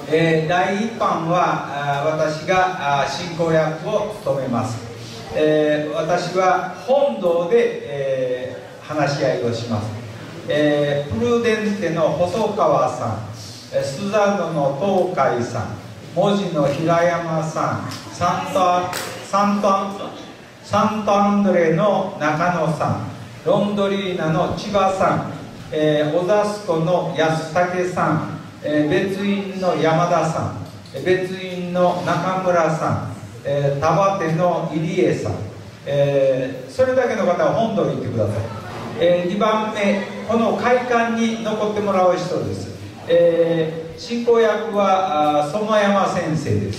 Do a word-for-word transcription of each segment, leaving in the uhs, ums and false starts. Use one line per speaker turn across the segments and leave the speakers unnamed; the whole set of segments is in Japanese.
えー、だいいっぱんはあ私があ進行役を務めます。えー、私は本堂で、えー、話し合いをします。えー、プルデンテの細川さん、スザノの東海さん、門司の平山さん、サントサントアンサントアンドレの中野さん、ロンドリーナの千葉さん、えー、小座須の安武さん、えー、別院の山田さん、別院の中村さん、えー、田端の入江さん、えー、それだけの方は本堂に行ってください。えー、にばんめ、この会館に残ってもらう人です。えー、進行役は園山先生です。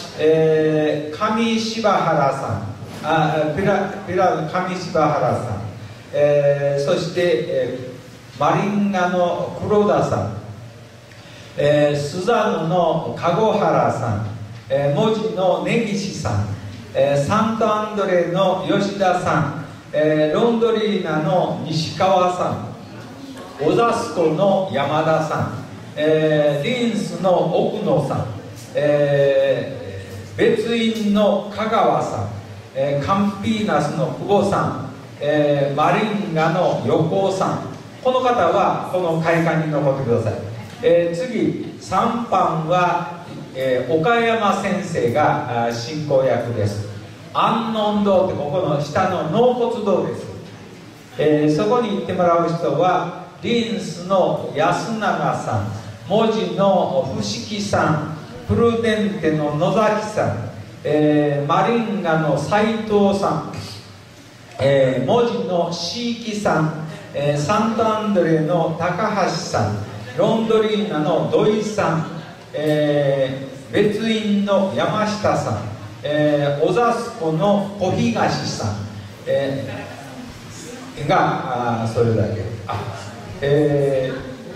えー、上柴原さん、あピラピラ上柴原さん、えー、そして、えー、マリンガの黒田さん、えー、スザノの籠原さん、えー、門司の根岸さん、えー、サントアンドレの吉田さん、えー、ロンドリーナの西川さん、小座須の山田さん、えー、リンスの奥野さん、えー、別院の香川さん、えー、カンピーナスの久保さん、えー、マリンガの横尾さん、この方はこの会館に残ってください。えー、次さんばんは、えー、岡山先生が進行役です。安穏堂ってここの下の納骨堂です。えー、そこに行ってもらう人はリンスの安永さん、門司の伏木さん、プルデンテの野崎さん、えー、マリンガの斉藤さん、えー、門司の椎木さん、えー、サントアンドレの高橋さん、ロンドリーナの土井さん、えー、別院の山下さん、えー、小座須の小東さん、えー、があそれだけあ、え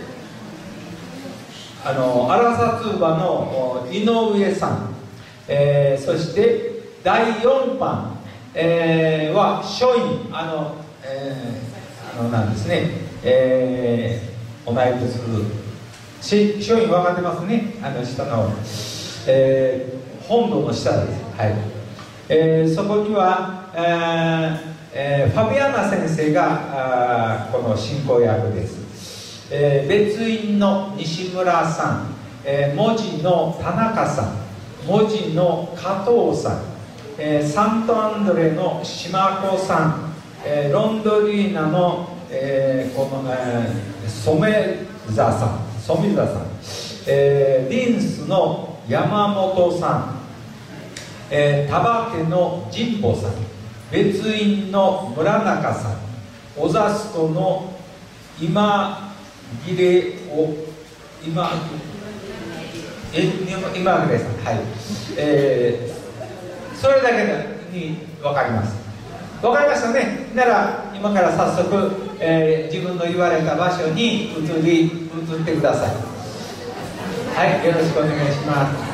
ー、あの荒薩馬の井上さん、えー、そしてだいよんばん、えー、は書院あの、えー、あのなんですね、えー、お内部する書院分かってますね、あの下の、えー、本堂の下です、はい、えー、そこには、えーえー、ファビアナ先生がこの進行役です。えー、別院の西村さん、えー、門司の田中さん、門司の加藤さん、えー、サントアンドレの島子さん、えー、ロンドリーナの、えー、この、えー、染座さん染座さん、えー、リンスの山本さん、えー、田端の神保さん、別院の村中さん、小座須の今切れを今え今ぐらいさん、はい、えー、それだけに分かります。分かりましたね。なら今から早速、えー、自分の言われた場所に移り移ってください。はい、よろしくお願いします。